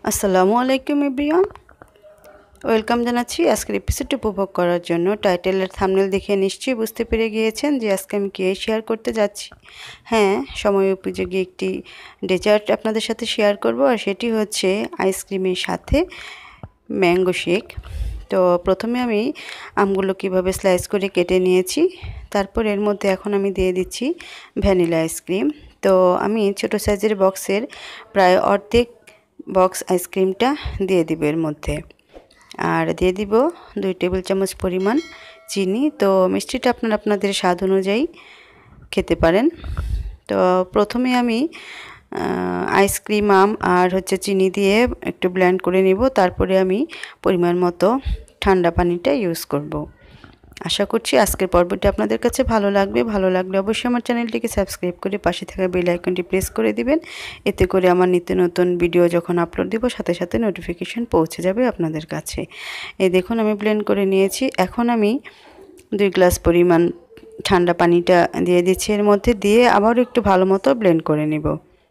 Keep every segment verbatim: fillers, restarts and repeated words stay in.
আসসালামু আলাইকুম everyone, welcome জানাচ্ছি আজকের এপিসোড উপভোগ করার জন্য। টাইটেলের থাম্বনেল দেখে নিশ্চয়ই বুঝতে পেরে গিয়েছেন যে আজকে আমি কী শেয়ার করতে যাচ্ছি। হ্যাঁ, সময় উপযোগী একটি ডেজার্ট আপনাদের সাথে শেয়ার করব, আর সেটি হচ্ছে আইসক্রিমের সাথে ম্যাঙ্গো শেক। তো প্রথমে আমি আমগুলো কিভাবে স্লাইস করে কেটে নিয়েছি, তারপর এর মধ্যে এখন আমি দিয়ে দিচ্ছি ভ্যানিলা আইসক্রিম। তো আমি ছোটো সাইজের বক্সের প্রায় অর্ধেক বক্স আইসক্রিমটা দিয়ে দিব এর মধ্যে, আর দিয়ে দিব দুই টেবিল চামচ পরিমাণ চিনি। তো মিষ্টিটা আপনারা আপনাদের স্বাদ অনুযায়ী খেতে পারেন। তো প্রথমে আমি আইসক্রিম আম আর হচ্ছে চিনি দিয়ে একটু ব্লেন্ড করে নিব, তারপরে আমি পরিমাণ মতো ঠান্ডা পানিটা ইউজ করব। আশা করছি আজকের পর্বটি আপনাদের কাছে ভালো লাগবে। ভালো লাগলে অবশ্যই আমার চ্যানেলটিকে সাবস্ক্রাইব করে পাশে থাকা বেল আইকনটি প্রেস করে দিবেন। এতে করে আমার নিত্য নতুন ভিডিও যখন আপলোড দিব সাথে সাথে নোটিফিকেশন পৌঁছে যাবে আপনাদের কাছে। এই দেখুন আমি ব্লেন্ড করে নিয়েছি। এখন আমি দুই গ্লাস পরিমাণ ঠান্ডা পানিটা দিয়ে দিচ্ছি এর মধ্যে, দিয়ে আবারও একটু ভালো মতো ব্লেন্ড করে নিব।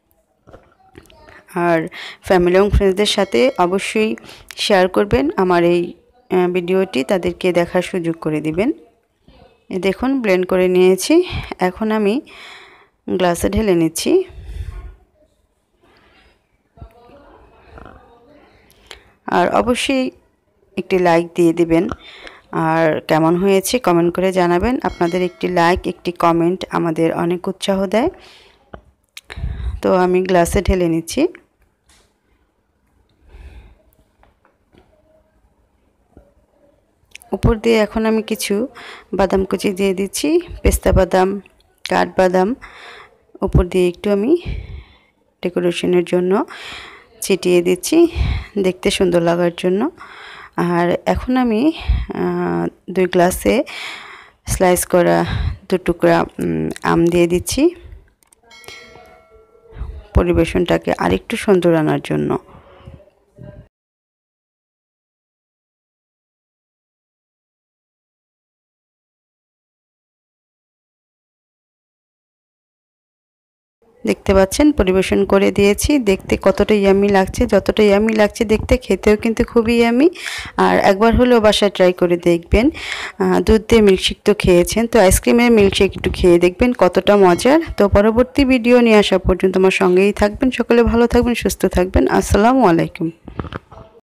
আর ফ্যামিলি এবং ফ্রেন্ডসদের সাথে অবশ্যই শেয়ার করবেন আমার এই ভিডিওটি, তাদেরকে দেখার সুযোগ করে দিবেন। দেখুন ব্লেন্ড করে নিয়েছি, এখন আমি গ্লাসে ঢেলে নিচ্ছি। আর অবশ্যই একটি লাইক দিয়ে দিবেন, আর কেমন হয়েছে কমেন্ট করে জানাবেন। আপনাদের একটি লাইক একটি কমেন্ট আমাদের অনেক উৎসাহ দেয়। তো আমি গ্লাসে ঢেলে নিচ্ছি। উপর দিয়ে এখন আমি কিছু বাদাম কুচি দিয়ে দিচ্ছি, পেস্তা বাদাম, কাঠবাদাম উপর দিয়ে একটু আমি ডেকোরেশনের জন্য ছিটিয়ে দিচ্ছি, দেখতে সুন্দর লাগার জন্য। আর এখন আমি দুই গ্লাসে স্লাইস করা দু টুকরা আম দিয়ে দিচ্ছি পরিবেশনটাকে আরেকটু সুন্দর আনার জন্য। দেখতে পাচ্ছেন পরিবেশন করে দিয়েছি, দেখতে কতটা ইয়ামি লাগছে, যতটা ইয়ামি লাগছে দেখতে, খেতেও কিন্তু খুবই ইয়ামি। আর একবার হলেও বাসায় ট্রাই করে দেখবেন। দুধ দিয়ে মিল্কশেক তো খেয়েছেন, তো আইসক্রিমের মিল্কশেক একটু খেয়ে দেখবেন কতটা মজার। তো পরবর্তী ভিডিও নিয়ে আসা পর্যন্ত আমার সঙ্গেই থাকবেন। সকলে ভালো থাকবেন, সুস্থ থাকবেন। আসসালামু আলাইকুম।